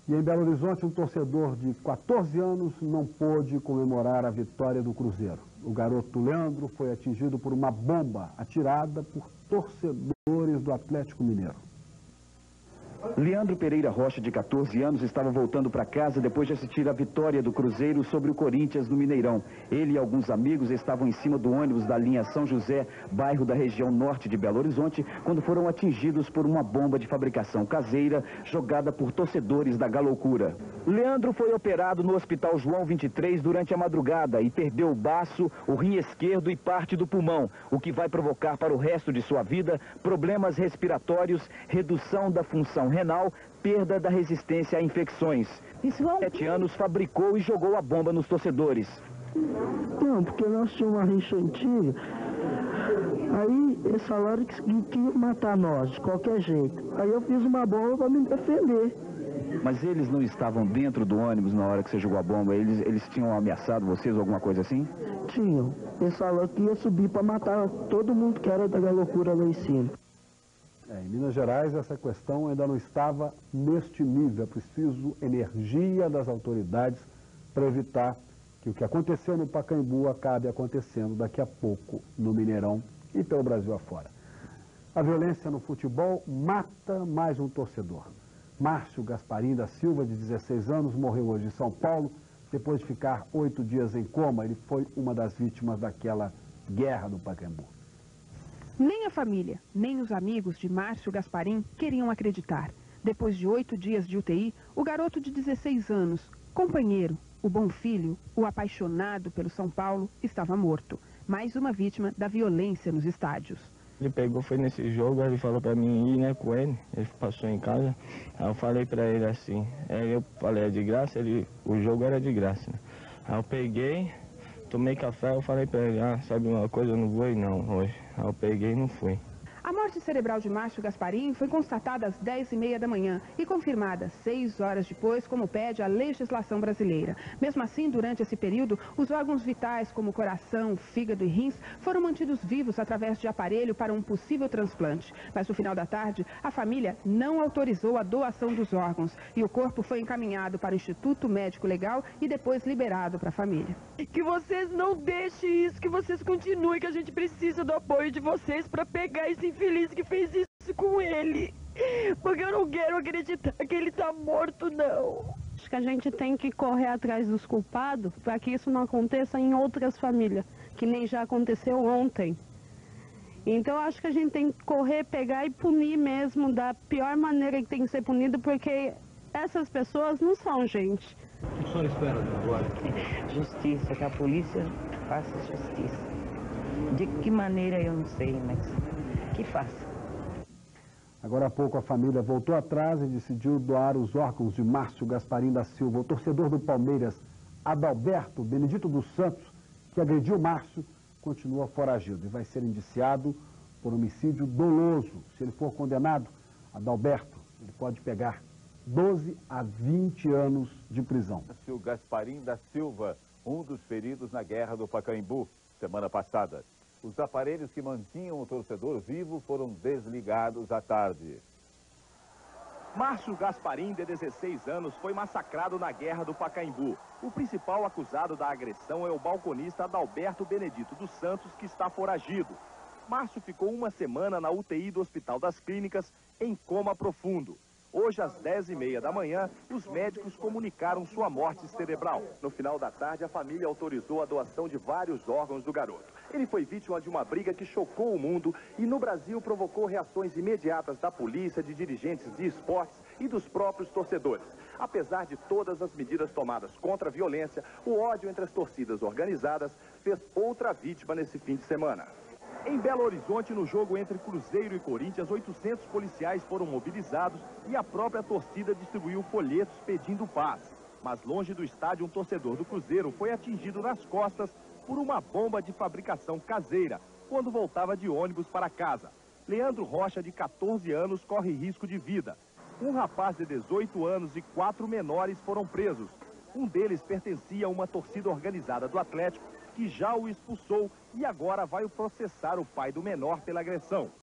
E em Belo Horizonte, um torcedor de 14 anos não pôde comemorar a vitória do Cruzeiro. O garoto Leandro foi atingido por uma bomba atirada por torcedores do Atlético Mineiro. Leandro Pereira Rocha, de 14 anos, estava voltando para casa depois de assistir a vitória do Cruzeiro sobre o Corinthians no Mineirão. Ele e alguns amigos estavam em cima do ônibus da linha São José, bairro da região norte de Belo Horizonte, quando foram atingidos por uma bomba de fabricação caseira jogada por torcedores da Galoucura. Leandro foi operado no Hospital João 23 durante a madrugada e perdeu o baço, o rim esquerdo e parte do pulmão, o que vai provocar para o resto de sua vida problemas respiratórios, redução da função renal, perda da resistência a infecções. 7 anos fabricou e jogou a bomba nos torcedores. Não, porque nós tínhamos uma rixa antiga, aí eles falaram que iam matar nós, de qualquer jeito. Aí eu fiz uma bomba para me defender. Mas eles não estavam dentro do ônibus na hora que você jogou a bomba? Eles tinham ameaçado vocês ou alguma coisa assim? Tinham. Eles falaram que ia subir para matar todo mundo que era da Galoucura lá em cima. Em Minas Gerais, essa questão ainda não estava neste nível. É preciso energia das autoridades para evitar que o que aconteceu no Pacaembu acabe acontecendo daqui a pouco no Mineirão e pelo Brasil afora. A violência no futebol mata mais um torcedor. Márcio Gasparim da Silva, de 16 anos, morreu hoje em São Paulo, depois de ficar 8 dias em coma. Ele foi uma das vítimas daquela guerra do Pacaembu. Nem a família, nem os amigos de Márcio Gasparim queriam acreditar. Depois de 8 dias de UTI, o garoto de 16 anos, companheiro, o bom filho, o apaixonado pelo São Paulo, estava morto. Mais uma vítima da violência nos estádios. Ele pegou, foi nesse jogo, aí ele falou pra mim ir, né, com ele. Ele passou em casa, aí eu falei pra ele assim, aí eu falei, é de graça? O jogo era de graça, né? Aí eu peguei, tomei café, eu falei pra ele, sabe uma coisa, eu não vou ir não hoje. Aí eu peguei e não fui. A morte cerebral de Márcio Gasparim foi constatada às 10h30 da manhã e confirmada 6 horas depois, como pede a legislação brasileira. Mesmo assim, durante esse período, os órgãos vitais como coração, fígado e rins foram mantidos vivos através de aparelho para um possível transplante. Mas no final da tarde, a família não autorizou a doação dos órgãos e o corpo foi encaminhado para o Instituto Médico Legal e depois liberado para a família. Que vocês não deixem isso, que vocês continuem, que a gente precisa do apoio de vocês para pegar esse infeliz que fez isso com ele. Porque eu não quero acreditar que ele tá morto, não. Acho que a gente tem que correr atrás dos culpados para que isso não aconteça em outras famílias, que nem já aconteceu ontem. Então acho que a gente tem que correr, pegar e punir mesmo da pior maneira que tem que ser punido, porque essas pessoas não são gente. O que o senhor espera agora? Justiça, que a polícia faça justiça. De que maneira eu não sei, mas que faça. Agora há pouco a família voltou atrás e decidiu doar os órgãos de Márcio Gasparim da Silva. O torcedor do Palmeiras, Adalberto Benedito dos Santos, que agrediu Márcio, continua foragido e vai ser indiciado por homicídio doloso. Se ele for condenado, Adalberto, ele pode pegar 12 a 20 anos de prisão. Márcio Gasparim da Silva, um dos feridos na guerra do Pacaembu, semana passada. Os aparelhos que mantinham o torcedor vivo foram desligados à tarde. Márcio Gasparim, de 16 anos, foi massacrado na guerra do Pacaembu. O principal acusado da agressão é o balconista Adalberto Benedito dos Santos, que está foragido. Márcio ficou uma semana na UTI do Hospital das Clínicas, em coma profundo. Hoje, às 10h30 da manhã, os médicos comunicaram sua morte cerebral. No final da tarde, a família autorizou a doação de vários órgãos do garoto. Ele foi vítima de uma briga que chocou o mundo e no Brasil provocou reações imediatas da polícia, de dirigentes de esportes e dos próprios torcedores. Apesar de todas as medidas tomadas contra a violência, o ódio entre as torcidas organizadas fez outra vítima nesse fim de semana. Em Belo Horizonte, no jogo entre Cruzeiro e Corinthians, 800 policiais foram mobilizados e a própria torcida distribuiu folhetos pedindo paz. Mas longe do estádio, um torcedor do Cruzeiro foi atingido nas costas por uma bomba de fabricação caseira, quando voltava de ônibus para casa. Leandro Rocha, de 14 anos, corre risco de vida. Um rapaz de 18 anos e 4 menores foram presos. Um deles pertencia a uma torcida organizada do Atlético, que já o expulsou e agora vai processar o pai do menor pela agressão.